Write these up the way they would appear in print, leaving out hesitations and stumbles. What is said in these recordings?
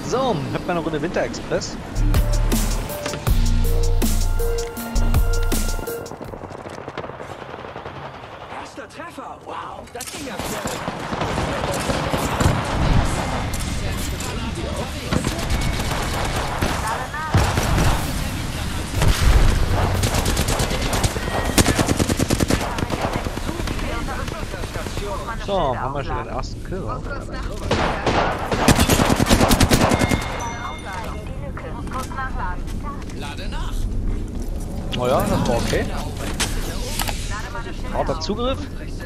So, hat man eine Runde Winter Express. Erster Treffer! Wow, das ging ja schnell! So, haben wir schon den ersten Kill. Oder? Lade nach. Oh ja, das war okay. Harter Zugriff.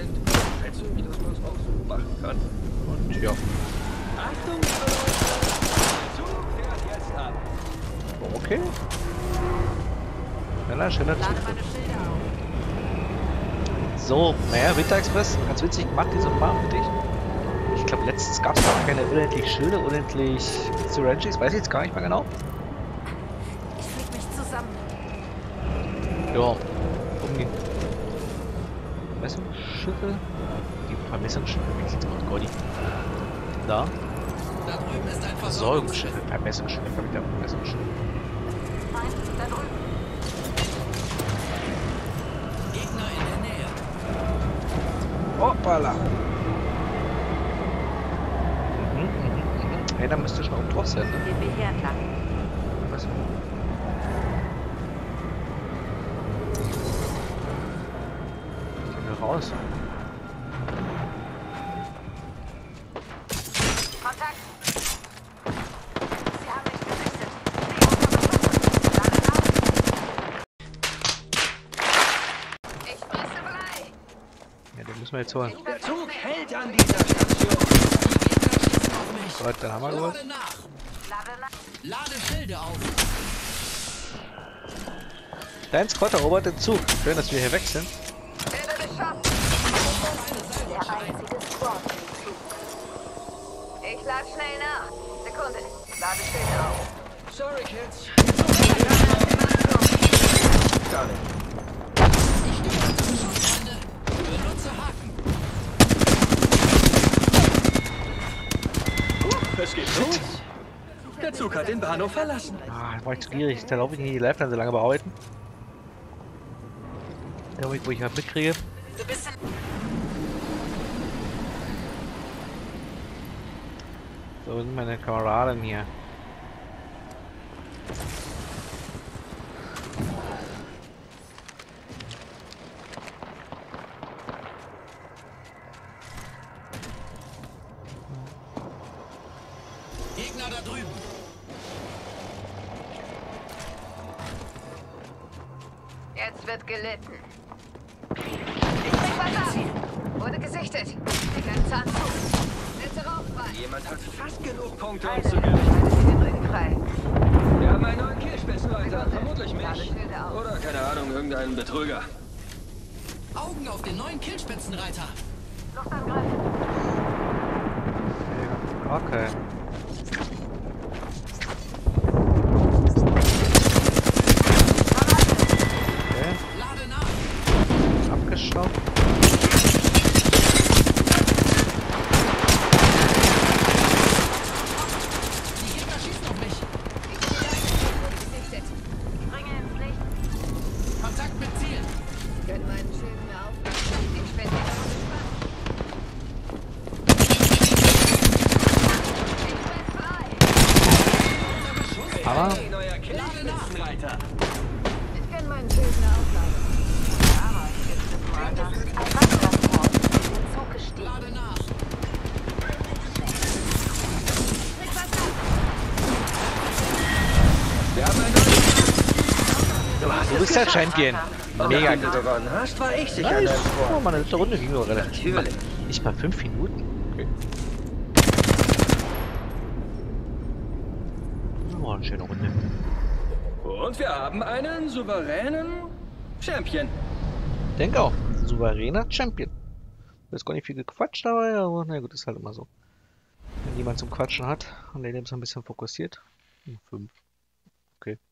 Und ja. Achtung, Zug fährt jetzt ab. War okay. Schneller Zugriff. So, naja, Winter Express, ganz witzig gemacht, diese Farm für dich. Ich glaube, letztens gab es noch keine unendlich Schilde, unendlich Syringes, weiß ich jetzt gar nicht mehr genau. Ich flieg mich zusammen. Ja, umgehen. Messungsschiffe? Die Vermessungsschiffe, wie sieht's aus, Gotti? Da? Da drüben ist ein Versorgungsschiffe, Vermessungsschiffe, Vermessungsschiffe. Nein, da drüben. Gegner in der Nähe. Hoppala! Hey, da müsste schon oben drauf sein, ne? Gehen wir hier entlang. Was? Gehen wir raus. Kontakt! Sie haben mich gesichtet. Ich fresse Blei! Ja, den müssen wir jetzt holen. Der Zug hält an dieser Station. So, dann haben wir geholt. Lade nach. Lade nach. Lade Schilde auf. Dein Squad erobert den Zug. Schön, dass wir hier weg sind. Werde beschossen! Der einzige Squad im Zug. Ich lade schnell nach. Sekunde. Lade Schilde auf. Sorry, Kids. Gar nicht. Ich stehe auf dem Schussfreunde. Benutze Haken. Es geht los. Der Zug hat den Bahnhof verlassen. Ah, da war ich zu gierig. Da laufe ich nicht die Lifeline so lange bearbeiten. Ja, wo ich halt mitkriege. Du bist in... So, wo sind meine Kameraden hier? Gegner da drüben. Jetzt wird gelitten. Ich bin verdammt! Wurde gesichtet. Kein Zahn zu. Setze Rauch frei. Jemand hat fast genug Punkte, um Halte zu gewinnen. Sie den Rücken frei. Wir haben einen neuen Kielspitzenleiter. Vermutlich Lade mich. Schilde auf. Oder, keine Ahnung, irgendeinen Betrüger. Augen auf den neuen Killspitzenreiter. Luftangriff. Okay. Okay, Lade nach. abgeschaut. Die Gegner schießen auf mich. Wurde gesichtet. Bringe ins Licht. Kontakt mit Ziel. Können meinen Schild mehr aufladen. Ich bin nicht gespannt. Ich bin frei. Aber Hey, neuer Kielspitzenleiter. Ich kann meinen Schild mehr aufladen. Aber ich bin mindestens ein Wassertransport in den Zug gestiegen. Lade nach. Krieg was ab. Wir haben einen neuen... du bist der Champion. Mega Wenn du gewonnen hast, war ich sicher Nice. dein Oh, Freund. meine letzte Runde ging nur relativ. Natürlich. Nicht mal 5 Minuten. Okay. Oh, eine schöne Runde. Und wir haben einen souveränen Champion. Denke auch. Souveräner Champion. Du hast gar nicht viel gequatscht dabei, aber na gut, ist halt immer so. Wenn jemand zum Quatschen hat und der ist ein bisschen fokussiert. 5. Okay.